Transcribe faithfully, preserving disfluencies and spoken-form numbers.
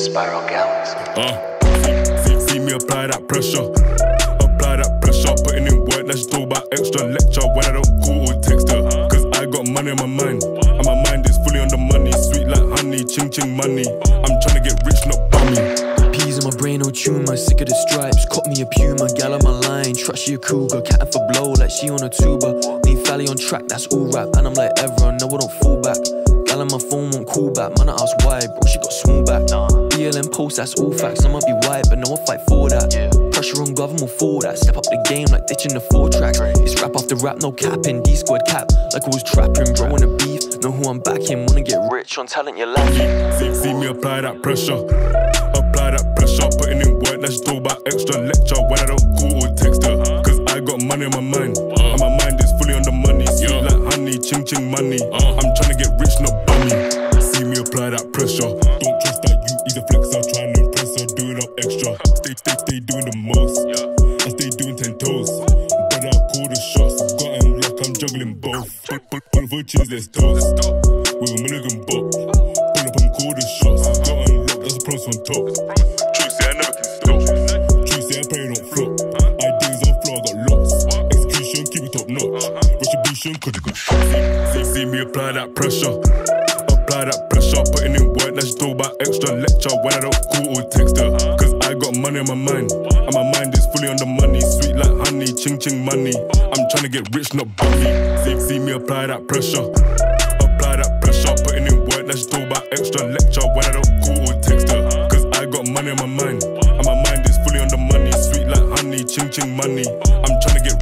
Spiral Galaxy. Uh, see, see, see me apply that pressure. Apply that pressure, putting in work, that's just all about extra lecture when I don't call or text her. Cause I got money on my mind, and my mind is fully on the money. Sweet like honey, ching ching money. I'm trying to get rich, not bummy. Peas in my brain, no tumour, sick of the stripes. Caught me a puma, gal on my line. Trust she a cougar, catting for blow like she on a tuba. Leave Fally on track, that's all rap. And I'm like everyone, no I don't fall back. Gal on my phone won't call back, man I ask why, bro she got small back. B L M post, that's all facts, I might be white but no I fight for that. Pressure on government for that, step up the game like ditching the four tracks. It's rap after rap, no capping, D squared cap, like I was trapping. Bro wanna beef, know who I'm backing, wanna get rich on talent you're lacking. See, see me apply that pressure. Apply that pressure, putting in work, that's just all about extra lecture when I don't call or text her. Cause I got money on my mind, and my mind is fully on the money. Sweet like honey, ching ching money. I'm trying to get rich, not bummy. See me apply that pressure. Don't trust that you, he's a flexer, trying to impress her, doing up extra. Stay, stay, stay doing the most, I stay doing ten toes. But I call the shots, got him lock, I'm juggling both. Pull, pull, pull for cheese, let's toast. With a milligan bop, pull up and call the shots. Got him lock, that's a pros on top. True say I never can stop. True say I pray don't flop. Ideas on floor, I got lots. Execution, keep it top notch. Retribution, cause you got shot. See, see me apply that pressure. Apply that pressure, putting in work, that's just all about extra lecture when I don't call or text her. Cause I got money on my mind, and my mind is fully on the money. Sweet like honey, ching ching money. I'm trying to get rich, not bummy. See, see me apply that pressure. Apply that pressure, putting in work, that's just all about extra lecture when I don't call or text her. Cause I got money on my mind, and my mind is fully on the money. Sweet like honey, ching ching money. I'm trying to get